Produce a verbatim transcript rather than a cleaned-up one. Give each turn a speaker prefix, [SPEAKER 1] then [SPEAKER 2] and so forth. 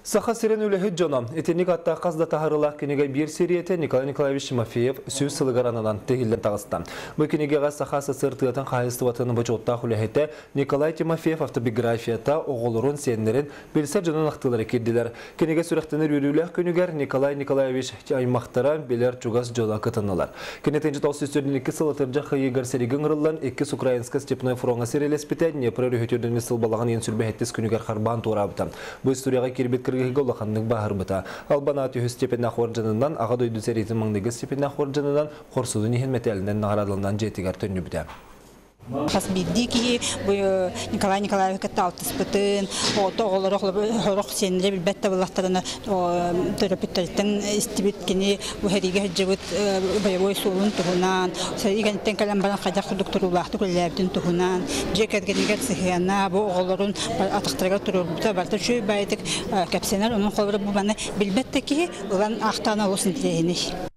[SPEAKER 1] Саха сирен үлехи жона. Этенник атта қазда тахарылақ кенеге бір сериеті Николай Николаевич Мафеев сөз сылығаранынан тегілден тағыстан. Бұл кенегеға саха сасыртығатын қайыстыватыны бөчоттақ үлехеті Николай Тимофеев автобиографията оғылырын сенлерін белсер жонын ақтылары керділер. Кенеге сүректенер үрілек көнігер Николай Николаевич аймақтара белер чугас жола кытынылар. Кенетенжі таусы сөйден екі сылытыржа қиығыр сереген ғырылан еккіз украинска степной фронға серелеспеті Днепр өрігетерден сылбалаған ең сүрбәхеттес көнігер қарбан туырабыта. Бұл историяға кербет Голлаханның бағыр бұта. Албанаты үз степенна қоржынынан, аға дойды сәретін маңдығы степенна қоржынынан, қорсудың ехін мәтәлінен нағарадылынан жетігер төнні бұта.
[SPEAKER 2] Хас биддики Николай Николаевич каталтыс бутын, тоғылыр оғылыр сенре билбетті бұлақтарына терапевттің істебеткені бұхариге жабыт боевой суылын тұғынан, сәрігенттен кәлем баран қайдақ доктор-улақты көлләбдің тұғынан, жекергенегер сығияна бұл оғылырын атықтырға тұрыр бұта бартыр шөй бәйдік кәпсенер, оның қолыры бұл баны билбетті ке ұлан ақтана олсын тілейіні.